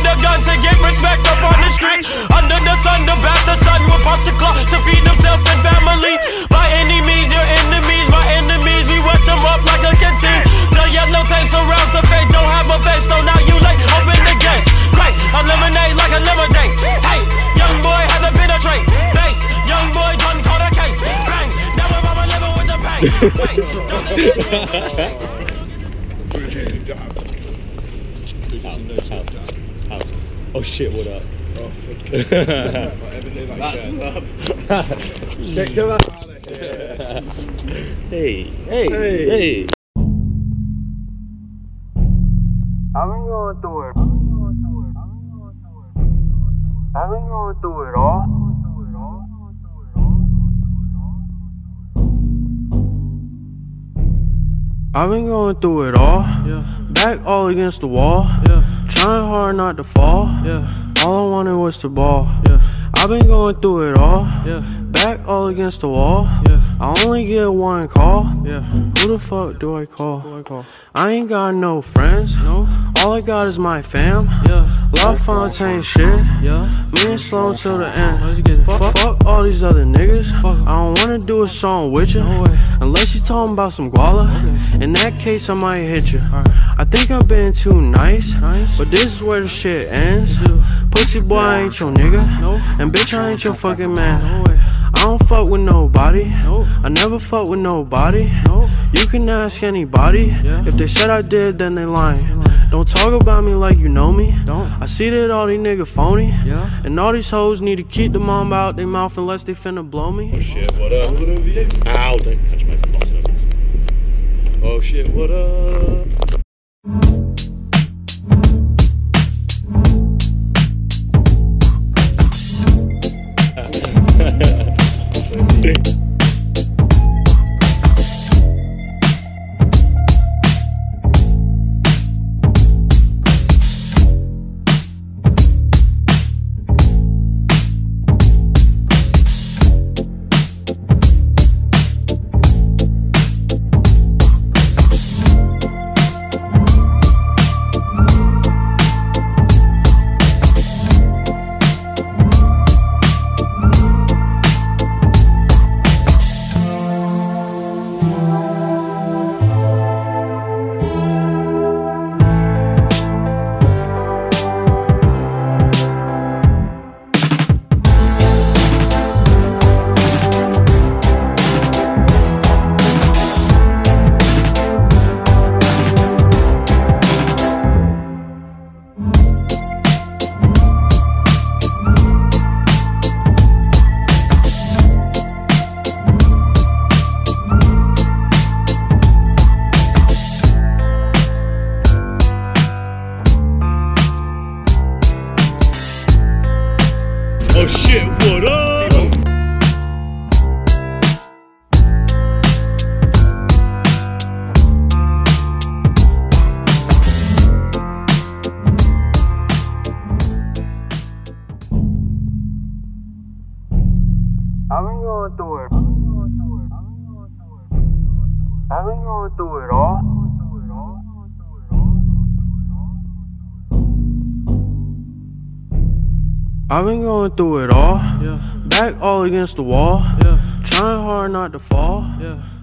a gun to get respect up on the street. Under the sun, the bastard son will pop the clock to feed himself and family. By any means, your enemies, my enemies, we wet them up like a canteen. The yellow tape surrounds the face, don't have a face, so now you late. Open the gates, great, eliminate like a lemonade. Hey, young boy had to penetrate. Face, young boy done caught a case. Bang, now we're mama living with the pain. Wait, House. Oh shit, what up? Oh, Hey. I've been going through it. I've been going through it all. I've been going through it all. Yeah. Back all against the wall. Yeah. Trying hard not to fall. Yeah. All I wanted was the ball. Yeah. I've been going through it all. Yeah. Back all against the wall. Yeah. I only get one call. Yeah. Who the fuck do I call? I ain't got no friends. No. All I got is my fam. Yeah. La Fontaine shit. Yeah. Me and Sloan till the end. Let's get it. Fuck all these other niggas. Fuck. I don't wanna do a song with you. No way. Unless you talking about some guala. Okay. In that case, I might hit you. Right. I think I've been too nice. But this is where the shit ends. Pussy boy, I ain't your nigga. No. And bitch, I ain't your fucking man. No way. I don't fuck with nobody. Nope. I never fuck with nobody. Nope. You can ask anybody. Yeah. If they said I did, then they lying. Don't talk about me like you know me. Don't. I see that all these niggas phony. Yeah. And all these hoes need to keep the mom out their mouth unless they finna blow me. Oh shit, what up? Ow, don't touch my box up. Oh shit, what up? Oh shit, what up? I've been going through it. I've been going through it all. I've been going through it all. Yeah. Back all against the wall. Yeah. Trying hard not to fall. Yeah.